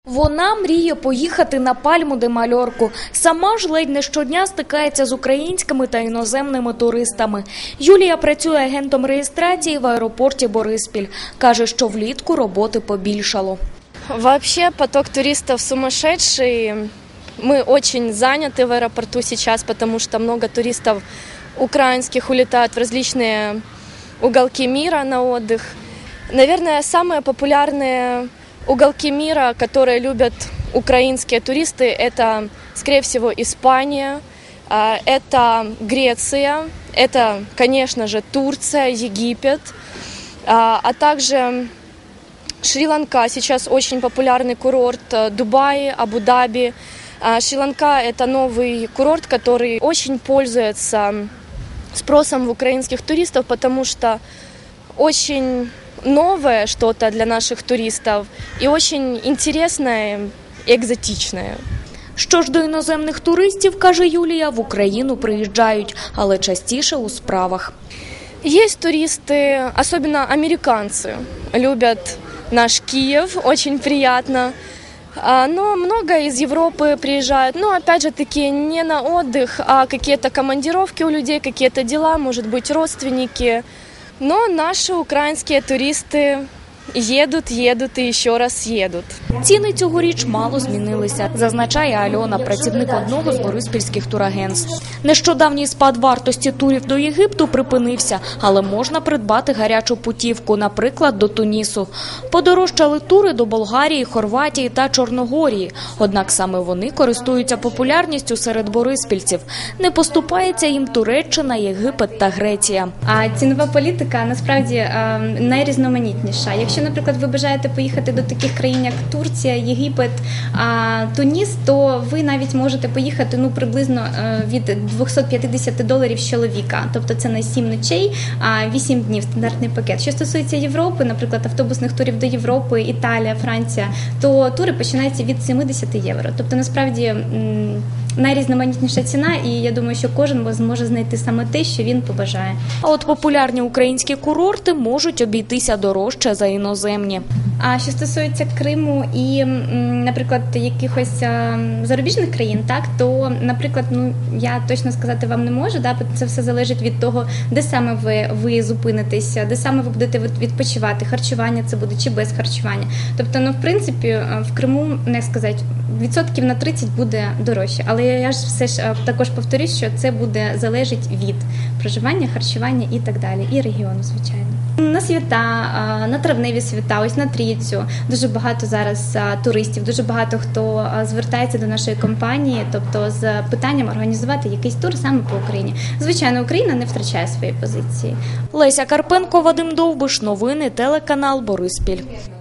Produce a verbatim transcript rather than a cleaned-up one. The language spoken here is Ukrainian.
Вона мріє поїхати на Пальму де Мальорку. Сама ж ледь не щодня стикається з українськими та іноземними туристами. Юлія працює агентом реєстрації в аеропорті Бориспіль. Каже, що влітку роботи побільшало. Вообще поток туристов сумасшедший. Мы очень заняты в аэропорту сейчас, потому что много туристов украинских улетают в различные уголки мира на отдых. Наверное, самые популярные уголки мира, которые любят украинские туристы, это, скорее всего, Испания, это Греция, это, конечно же, Турция, Египет, а также Шри-Ланка. Сейчас очень популярный курорт Дубай, Абу-Даби. Шри-Ланка – это новый курорт, который очень пользуется спросом в украинских туристов, потому что очень новое что-то для наших туристов и очень интересное и экзотичное. Що ж до іноземних туристів, каже Юлія, в Україну приїжджають, але частіше у справах. Есть туристы, особенно американцы, любят наш Киев, очень приятно. Но много из Европы приезжают, но опять же таки не на отдых, а какие-то командировки у людей, какие-то дела, может быть, родственники. Но наши украинские туристы едут, едут и еще раз едут. Ціни цьогоріч мало змінилися, зазначає Альона, працівник одного з бориспільських турагентств. Нещодавній спад вартості турів до Єгипту припинився, але можна придбати гарячу путівку, наприклад, до Тунісу. Подорожчали тури до Болгарії, Хорватії та Чорногорії, однак саме вони користуються популярністю серед бориспільців. Не поступається їм Туреччина, Єгипет та Греція. А цінова політика насправді найрізноманітніша. Якщо, наприклад, ви бажаєте поїхати до таких країн, як Турція, Єгипет, Туніс, то ви навіть можете поїхати ну, приблизно від двісті п'ятдесят доларів з чоловіка. Тобто це на сім ночей, вісім днів, стандартний пакет. Що стосується Європи, наприклад, автобусних турів до Європи, Італія, Франція, то тури починаються від сімдесят євро. Тобто, насправді, найрізноманітніша ціна, і я думаю, що кожен зможе знайти саме те, що він побажає. А от популярні українські курорти можуть обійтися дорожче за іноземні. А що стосується Криму і, наприклад, якихось зарубіжних країн, так, то, наприклад, ну, я точно сказати вам не можу, да, це все залежить від того, де саме ви, ви зупинитеся, де саме ви будете відпочивати, харчування це буде чи без харчування. Тобто, ну, в принципі, в Криму, не сказати, відсотків на тридцять буде дорожче, але я ж все ж також повторюсь, що це буде залежить від проживання, харчування і так далі, і регіону, звичайно. На свята, на травневі свята, ось на Трійцю, дуже багато зараз туристів, дуже багато хто звертається до нашої компанії, тобто з питанням організувати якийсь тур саме по Україні. Звичайно, Україна не втрачає свої позиції. Леся Карпенко, Вадим Довбиш, новини, телеканал Бориспіль.